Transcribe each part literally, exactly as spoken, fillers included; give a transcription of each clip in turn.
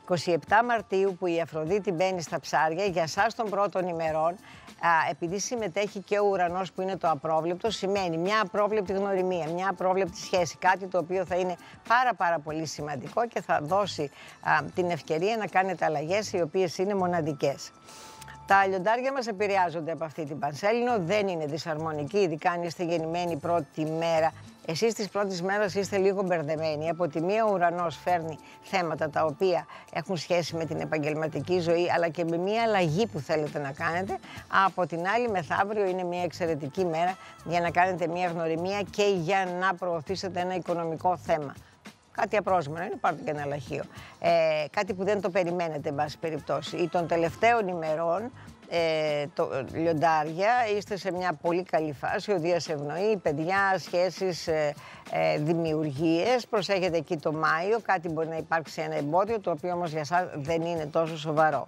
είκοσι επτά Μαρτίου που η Αφροδίτη μπαίνει στα ψάρια, για εσάς των πρώτων ημερών, Α, επειδή συμμετέχει και ο ουρανός που είναι το απρόβλεπτο, σημαίνει μια απρόβλεπτη γνωριμία, μια απρόβλεπτη σχέση, κάτι το οποίο θα είναι πάρα πάρα πολύ σημαντικό και θα δώσει α, την ευκαιρία να κάνετε αλλαγές οι οποίες είναι μοναδικές. Τα λιοντάρια μας επηρεάζονται από αυτή την Πανσέλινο, δεν είναι δυσαρμονικοί, ειδικά αν είστε γεννημένοι πρώτη μέρα. Εσείς της πρώτης μέρας είστε λίγο μπερδεμένοι. Από τη μία ο ουρανός φέρνει θέματα τα οποία έχουν σχέση με την επαγγελματική ζωή, αλλά και με μία αλλαγή που θέλετε να κάνετε. Από την άλλη, μεθαύριο είναι μία εξαιρετική μέρα για να κάνετε μία γνωριμία και για να προωθήσετε ένα οικονομικό θέμα. Κάτι απρόσμενο είναι, πάρτε και ένα λαχείο. Ε, κάτι που δεν το περιμένετε, εν πάση περιπτώσει. Ή των τελευταίων ημερών, ε, το, λιοντάρια, είστε σε μια πολύ καλή φάση, ο Δίας ευνοεί, παιδιά, σχέσεις, ε, ε, δημιουργίες. Προσέχετε εκεί το Μάιο, κάτι μπορεί να υπάρξει ένα εμπόδιο, το οποίο όμως για σας δεν είναι τόσο σοβαρό.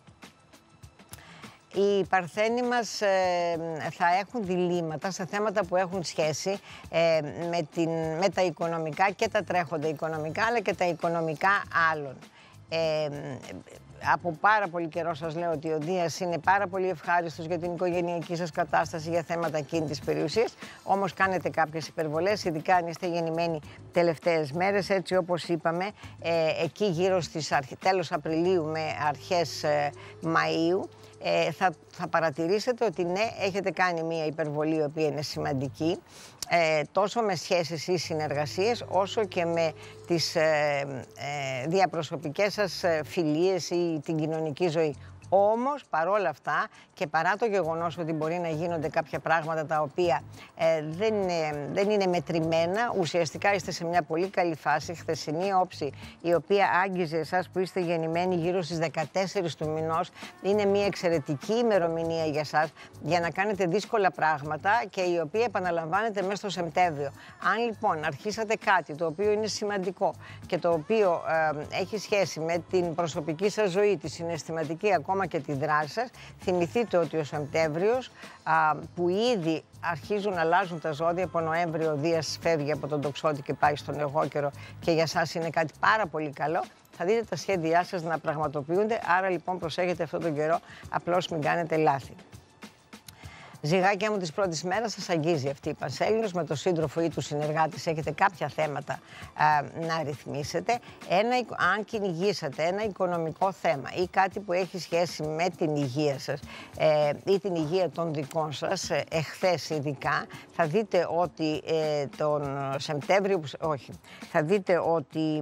Οι Παρθένοι μας ε, θα έχουν διλήμματα σε θέματα που έχουν σχέση ε, με, την, με τα οικονομικά και τα τρέχοντα οικονομικά, αλλά και τα οικονομικά άλλων. Ε, από πάρα πολύ καιρό σας λέω ότι ο Δίας είναι πάρα πολύ ευχάριστος για την οικογενειακή σας κατάσταση, για θέματα εκείνη της περιουσίας, όμως κάνετε κάποιες υπερβολές, ειδικά αν είστε γεννημένοι τελευταίες μέρες, έτσι όπως είπαμε, ε, εκεί γύρω στις αρχ... τέλος Απριλίου με αρχές ε, Μαΐου, Ε, θα, θα παρατηρήσετε ότι ναι, έχετε κάνει μία υπερβολή η οποία είναι σημαντική, ε, τόσο με σχέσεις ή συνεργασίες, όσο και με τις ε, ε, διαπροσωπικές σας φιλίες ή την κοινωνική ζωή. Όμως, παρόλα αυτά και παρά το γεγονός ότι μπορεί να γίνονται κάποια πράγματα τα οποία ε, δεν, είναι, δεν είναι μετρημένα, ουσιαστικά είστε σε μια πολύ καλή φάση. Χθεσινή όψη, η οποία άγγιζε εσάς που είστε γεννημένοι γύρω στις δεκατέσσερις του μηνός, είναι μια εξαιρετική ημερομηνία για σας για να κάνετε δύσκολα πράγματα και η οποία επαναλαμβάνεται μέσα στο Σεπτέμβριο. Αν λοιπόν αρχίσατε κάτι το οποίο είναι σημαντικό και το οποίο ε, έχει σχέση με την προσωπική σας ζωή, τη συναισθηματική, ακόμα και τη δράση σας, θυμηθείτε ότι ο Σεπτέμβριος, που ήδη αρχίζουν να αλλάζουν τα ζώδια, από Νοέμβριο ο Δίας φεύγει από τον Τοξότη και πάει στον Αιγόκερο και για σας είναι κάτι πάρα πολύ καλό, θα δείτε τα σχέδιά σας να πραγματοποιούνται, άρα λοιπόν προσέχετε αυτόν τον καιρό, απλώς μην κάνετε λάθη. Ζυγάκια μου, της πρώτης μέρας σας αγγίζει αυτή η Πανσέλινος, με τον σύντροφο ή του συνεργάτες έχετε κάποια θέματα α, να ρυθμίσετε. Ένα, αν κυνηγήσατε ένα οικονομικό θέμα ή κάτι που έχει σχέση με την υγεία σας ε, ή την υγεία των δικών σας, ε, εχθές ειδικά, θα δείτε ότι ε, τον Σεπτέμβριο, όχι, θα δείτε ότι...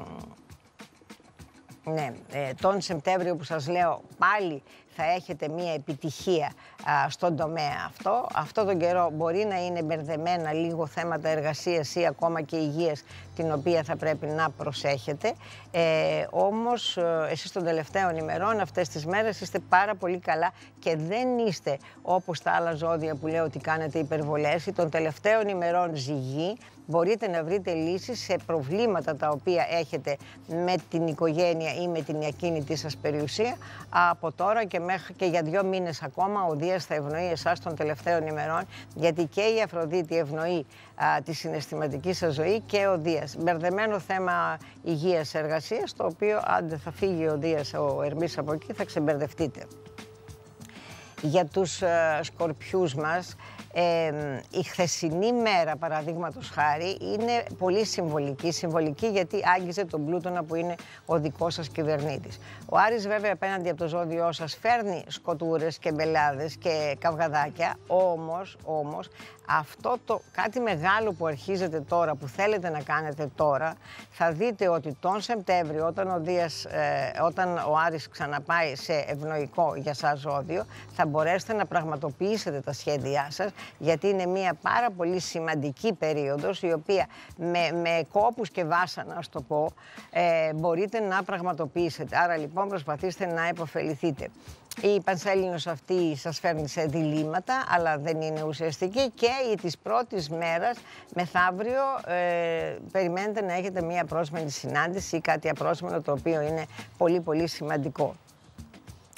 Ναι, ε, τον Σεπτέμβριο που σας λέω πάλι θα έχετε μία επιτυχία α, στον τομέα αυτό. Αυτό τον καιρό μπορεί να είναι μπερδεμένα λίγο θέματα εργασίας ή ακόμα και υγείας, την οποία θα πρέπει να προσέχετε. Ε, όμως ε, εσείς των τελευταίων ημερών, αυτές τις μέρες, είστε πάρα πολύ καλά και δεν είστε όπως τα άλλα ζώδια που λέω ότι κάνετε υπερβολές. Των τελευταίων ημερών ζυγή, μπορείτε να βρείτε λύσεις σε προβλήματα τα οποία έχετε με την οικογένεια ή με την ακίνητη σας περιουσία. Από τώρα και μέχρι και για δύο μήνες ακόμα ο Δίας θα ευνοεί εσάς των τελευταίων ημερών, γιατί και η Αφροδίτη ευνοεί α, τη συναισθηματική σας ζωή και ο Δίας. Μπερδεμένο θέμα υγείας εργασίας, το οποίο αν θα φύγει ο Δίας, ο Ερμής από εκεί, θα ξεμπερδευτείτε. Για τους uh, σκορπιούς μας, ε, η χθεσινή μέρα, παραδείγματος χάρη, είναι πολύ συμβολική. Συμβολική γιατί άγγιζε τον Πλούτονα που είναι ο δικός σας κυβερνήτης. Ο Άρης βέβαια απέναντι από το ζώδιό σας φέρνει σκοτούρες και μπελάδες και καυγαδάκια, όμως, όμως αυτό το κάτι μεγάλο που αρχίζετε τώρα, που θέλετε να κάνετε τώρα, θα δείτε ότι τον Σεπτέμβριο, όταν ο, Δίας, ε, όταν ο Άρης ξαναπάει σε ευνοϊκό για σας ζώδιο, θα μπορέσετε να πραγματοποιήσετε τα σχέδιά σας, γιατί είναι μια πάρα πολύ σημαντική περίοδος, η οποία με, με κόπους και βάσανα, ας το πω, ε, μπορείτε να πραγματοποιήσετε. Άρα λοιπόν προσπαθήστε να υποφεληθείτε. Η Πανσέλινος αυτή σας φέρνει σε διλήμματα, αλλά δεν είναι ουσιαστική, και η της πρώτης μέρας μεθαύριο ε, περιμένετε να έχετε μία απρόσμενη συνάντηση ή κάτι απρόσμενο, το οποίο είναι πολύ πολύ σημαντικό.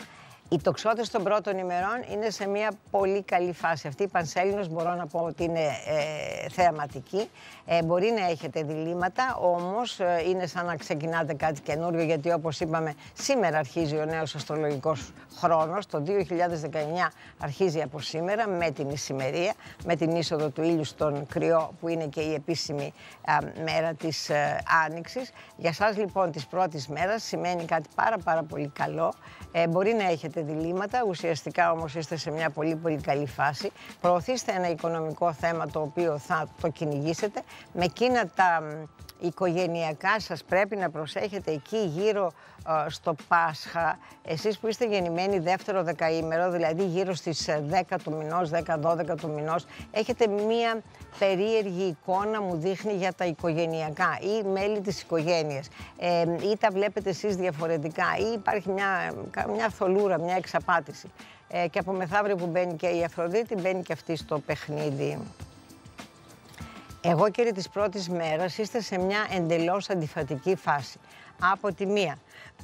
Οι τοξότες των πρώτων ημερών είναι σε μια πολύ καλή φάση. Αυτή η Πανσέλινος μπορώ να πω ότι είναι ε, θεαματική. Ε, μπορεί να έχετε διλήμματα, όμως ε, είναι σαν να ξεκινάτε κάτι καινούριο, γιατί όπως είπαμε σήμερα αρχίζει ο νέος αστρολογικός χρόνος. Το δύο χιλιάδες δεκαεννιά αρχίζει από σήμερα με την ησημερία, με την είσοδο του ήλιου στον Κριό, που είναι και η επίσημη α, μέρα της ε, Άνοιξης. Για σας λοιπόν της πρώτης μέρας σημαίνει κάτι πάρα πάρα πολύ καλό. Ε, μπορεί να έχετε διλήμματα, ουσιαστικά όμως είστε σε μια πολύ πολύ καλή φάση. Προωθήστε ένα οικονομικό θέμα το οποίο θα το κυνηγήσετε. Με εκείνα τα οικογενειακά σας πρέπει να προσέχετε εκεί γύρω ε, στο Πάσχα. Εσείς που είστε γεννημένοι δεύτερο δεκαήμερο, δηλαδή γύρω στις δέκα του μηνός, δέκα δώδεκα του μηνός, έχετε μία περίεργη εικόνα, μου δείχνει, για τα οικογενειακά ή μέλη της οικογένειας. Ε, ή τα βλέπετε εσείς διαφορετικά, ή υπάρχει μια, μια θολούρα, μια εξαπάτηση. Ε, και από μεθαύριο που μπαίνει και η Αφροδίτη, μπαίνει και αυτή στο παιχνίδι. Εγώ, κύριε, της πρώτης μέρας είστε σε μια εντελώς αντιφατική φάση. Από τη μία,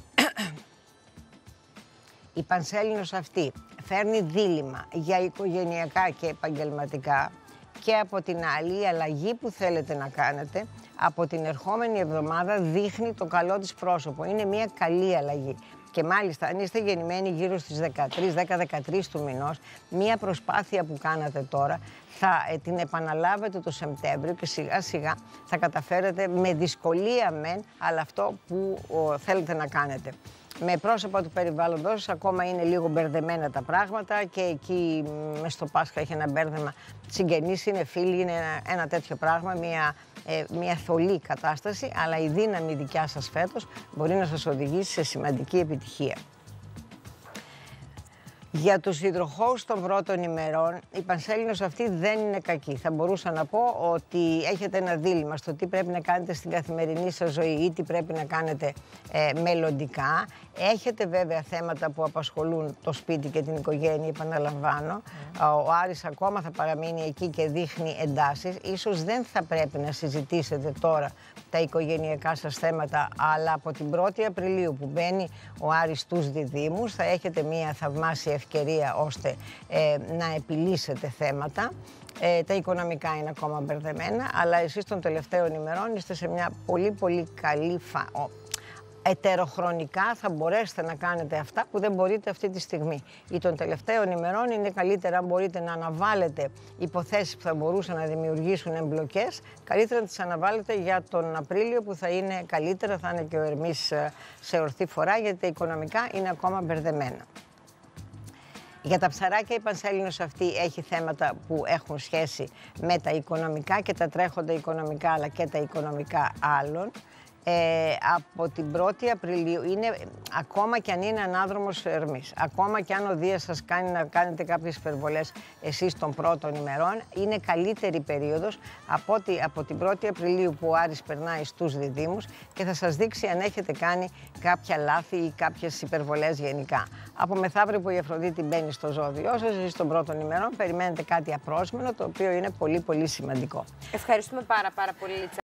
η Πανσέλινος αυτή φέρνει δίλημμα για οικογενειακά και επαγγελματικά, και από την άλλη η αλλαγή που θέλετε να κάνετε από την ερχόμενη εβδομάδα δείχνει το καλό της πρόσωπο. Είναι μια καλή αλλαγή. Και μάλιστα, αν είστε γεννημένοι γύρω στις δεκατρείς, δέκα δεκατρείς του μηνός, μία προσπάθεια που κάνατε τώρα θα ε, την επαναλάβετε το Σεπτέμβριο και σιγά σιγά θα καταφέρετε, με δυσκολία μεν, αλλά αυτό που ο, θέλετε να κάνετε. Με πρόσωπα του περιβάλλοντος σας ακόμα είναι λίγο μπερδεμένα τα πράγματα, και εκεί μες στο Πάσχα έχει ένα μπέρδεμα. Συγγενείς είναι, φίλοι είναι, ένα, ένα τέτοιο πράγμα, μια, ε, μια θολή κατάσταση, αλλά η δύναμη δικιά σας φέτος μπορεί να σας οδηγήσει σε σημαντική επιτυχία. Για τους υδροχόους των πρώτων ημερών, η Πανσέλινος αυτή δεν είναι κακή. Θα μπορούσα να πω ότι έχετε ένα δίλημμα στο τι πρέπει να κάνετε στην καθημερινή σας ζωή ή τι πρέπει να κάνετε ε, μελλοντικά. Έχετε βέβαια θέματα που απασχολούν το σπίτι και την οικογένεια, επαναλαμβάνω. Mm. Ο Άρης ακόμα θα παραμείνει εκεί και δείχνει εντάσεις. Ίσως δεν θα πρέπει να συζητήσετε τώρα τα οικογενειακά σας θέματα, αλλά από την πρώτη Απριλίου που μπαίνει ο Άρης στους διδύμους θα έχετε μια θαυμάσια ευκαιρία ώστε ε, να επιλύσετε θέματα. Ε, τα οικονομικά είναι ακόμα μπερδεμένα, αλλά εσείς των τελευταίων ημερών είστε σε μια πολύ πολύ καλή φάση. Ετεροχρονικά θα μπορέσετε να κάνετε αυτά που δεν μπορείτε αυτή τη στιγμή. Ή των τελευταίων ημερών είναι καλύτερα, αν μπορείτε να αναβάλλετε υποθέσεις που θα μπορούσαν να δημιουργήσουν εμπλοκές, καλύτερα να τις αναβάλλετε για τον Απρίλιο, που θα είναι καλύτερα, θα είναι και ο Ερμής σε ορθή φορά, γιατί τα οικονομικά είναι ακόμα μπερδεμένα. Για τα ψαράκια η Πανσέλινος αυτή έχει θέματα που έχουν σχέση με τα οικονομικά και τα τρέχοντα οικονομικά, αλλά και τα οικονομικά άλλων. Ε, από την πρώτη Απριλίου είναι, ακόμα και αν είναι ανάδρομος Ερμής, ακόμα και αν ο Δίας σας κάνει να κάνετε κάποιες υπερβολές εσείς των πρώτων ημερών, είναι καλύτερη περίοδος από, ότι, από την πρώτη Απριλίου που ο Άρης περνάει στους διδύμους και θα σας δείξει αν έχετε κάνει κάποια λάθη ή κάποιες υπερβολές γενικά. Από μεθαύριο που η Αφροδίτη μπαίνει στο ζώδιό σας, εσείς των πρώτων ημερών περιμένετε κάτι απρόσμενο, το οποίο είναι πολύ πολύ σημαντικό. Ευχαριστούμε πάρα πάρα πολύ, Λίτσα.